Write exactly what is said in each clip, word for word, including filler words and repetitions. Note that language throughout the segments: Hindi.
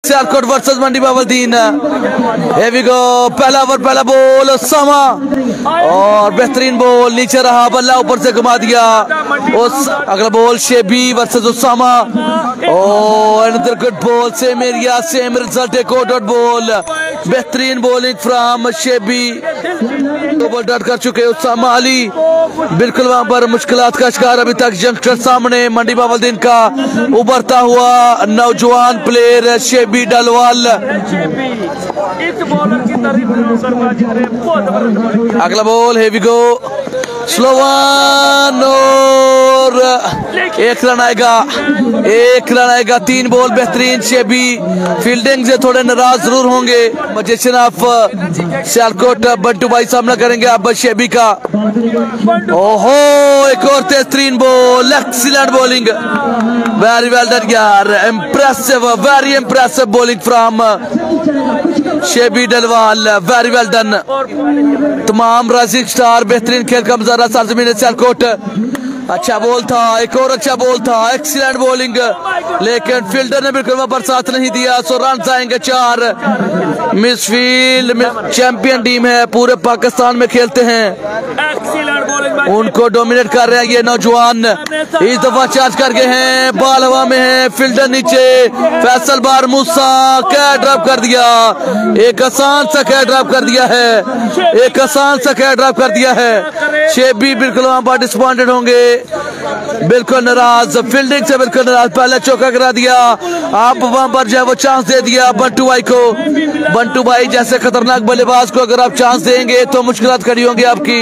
Sialkot versus Mandi Bahauddin. Here we go, पहला ओवर पहला बॉल उसामा और बेहतरीन बॉल नीचे रहा, बल्ला ऊपर से घुमा दिया। उस अगला बॉल शेबी वर्सेस उसामा और another good ball, same area same result, एक और डॉट बॉल। बेहतरीन बॉलिंग फ्रॉम शेबी, दो बॉल डॉट कर चुके उसामा अली। बिल्कुल वहां पर मुश्किलात का शिकार अभी तक यंगस्टर सामने मंडी बावलदीन का उभरता हुआ नौजवान प्लेयर शेबी डलवाल। अगला ball, heavy go, slow one और एक रन आएगा, एक रन आएगा। तीन बॉल बेहतरीन शेबी, फील्डिंग से थोड़े नाराज जरूर होंगे मजेशन ऑफ सियालकोट। बंटू भाई सामना करेंगे अब शेबी का। ओहो, एक और तेज ball, excellent bowling, very well done यार, impressive, very impressive bowling from Shebi Dalwal, very well done. तमाम राइजिंग स्टार बेहतरीन खेल का मुजाहरा सरजमीन सियालकोट। अच्छा बॉल था, एक और अच्छा बॉल था, एक्सीलेंट बॉलिंग, लेकिन फील्डर ने बिल्कुल वहां पर साथ नहीं दिया, सो रन आएंगे चार। मिसफील्ड चैंपियन टीम है, पूरे पाकिस्तान में खेलते हैं, उनको डोमिनेट कर रहे हैं ये नौजवान। इस दफा चार्ज कर गए हैं, बॉल हवा में है, फील्डर नीचे, फैसल बार मूसा कैच ड्रॉप कर दिया, एक आसान सा कैच ड्रॉप कर दिया है, एक आसान सा कैच ड्रॉप कर दिया है। शेबी बिल्कुल वहां पर डिसअपॉइंटेड होंगे, बिल्कुल नाराज, फील्डिंग से बिल्कुल नाराज, पहले चौका करा दिया, आप वहां पर जो है वो चांस दे दिया बंटू भाई को। बंटू भाई जैसे खतरनाक बल्लेबाज को अगर आप चांस देंगे तो मुश्किलात खड़ी होंगी आपकी।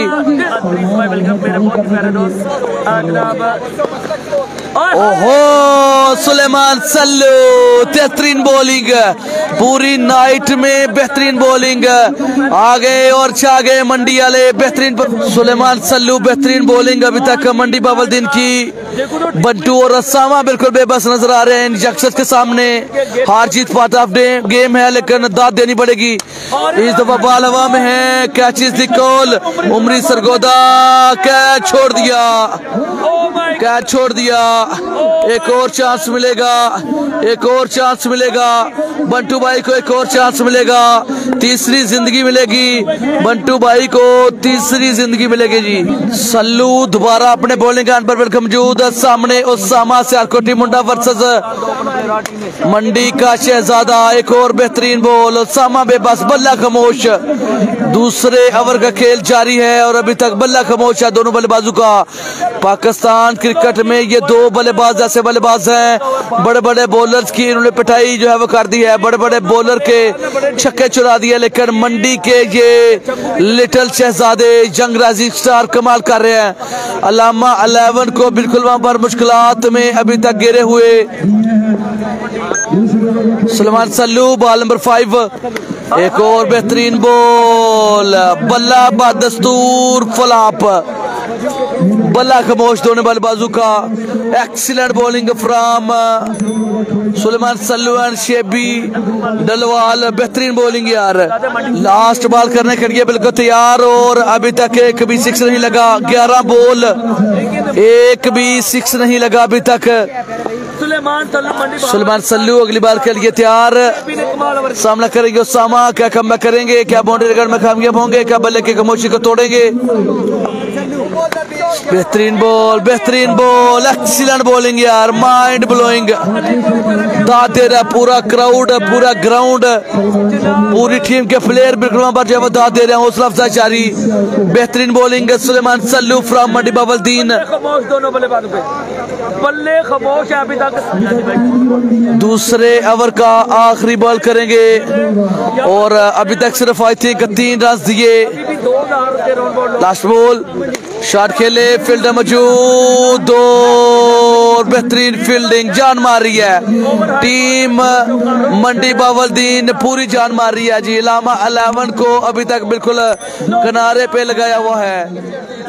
ओहो, सुलेमान सल्लू बेहतरीन बॉलिंग, पूरी नाइट में बेहतरीन बॉलिंग, आ गए और छा गए मंडी वाले। बेहतरीन सुलेमान सल्लू, बेहतरीन बॉलिंग अभी तक मंडी बावलदीन की। बंटू और रसामा बिल्कुल बेबस नजर आ रहे हैं यंगस्टर्स के सामने। हार जीत पार्ट ऑफ गेम है, लेकिन दाद देनी पड़ेगी। इस दफा बॉल हवा में है, catch is the call. Umri Sargodha catch छोड़ दिया, कैच छोड़ दिया, एक और चांस मिलेगा, एक और चांस मिलेगा बंटू भाई को, एक और चांस मिलेगा, तीसरी जिंदगी मिलेगी बंटू भाई को, तीसरी जिंदगी मिलेगी जी। सल्लू दोबारा अपने बॉलिंग एंड पर मौजूद, सामने उसामा सियालकोटी मुंडा वर्सेस मंडी का शहजादा। एक और बेहतरीन बॉल, उसामा बेबस, बल्ला खामोश। दूसरे ओवर का खेल जारी है और अभी तक बल्ला खामोश है दोनों बल्लेबाजों का। पाकिस्तान क्रिकेट में ये दो बल्लेबाज ऐसे बल्लेबाज हैं, बड़े बड़े बॉलर्स की इन्होंने पिटाई जो है वो कर दी है, बड़े बड़े बॉलर के छक्के चुरा दिए, लेकिन मंडी के ये लिटिल शहजादे यंग राइजिंग स्टार कमाल कर रहे हैं। अलामा इलेवन को बिल्कुल वहां पर मुश्किलात में अभी तक गिरे हुए। Suleman Sallu, ball number five, एक और बेहतरीन बॉल, बल्ला बदस्तूर फ्लॉप, बल्ला खामोश दोनों बल्लेबाजों का। Excellent bowling from Suleman Sallu and Shebi Dalwal, बेहतरीन बॉलिंग यार। लास्ट बॉल करने के लिए बिल्कुल तैयार और अभी तक एक भी सिक्स नहीं लगा, ग्यारह बॉल, एक भी सिक्स नहीं लगा अभी तक। सुलेमान सल्लू अगली बार के लिए तैयार, सामना करेंगे उसामा, क्या कम करेंगे, क्या बाउंड्री रिकॉर्ड में कामयाब होंगे, क्या बल्ले की खामोशी को तोड़ेंगे। बेहतरीन बॉल, बेहतरीन बॉल, एक्सीलेंट बॉलिंग यार, माइंड ब्लोइंग, दाद दे रहा पूरा क्राउड, पूरा ग्राउंड, पूरी टीम के प्लेयर बिल्कुल वहां पर जो है दाद दे रहे हैं, हौसला अफजाई जारी। बेहतरीन बॉलिंग सुलेमान सल्लू फ्रॉम मंडी बावलदीन। दोनों बल्लेबाजों पे बल्ले खामोश है अभी तक। दूसरे ओवर का आखिरी बॉल करेंगे और अभी तक सिर्फ आई थिंक तीन रन दिए। लास्ट बॉल, शॉट खेले, फील्डर मौजूद और बेहतरीन फील्डिंग, जान मार रही है टीम मंडी बावलदीन, पूरी जान मार रही है जी। लामा इलेवन को अभी तक बिल्कुल किनारे पे लगाया हुआ है।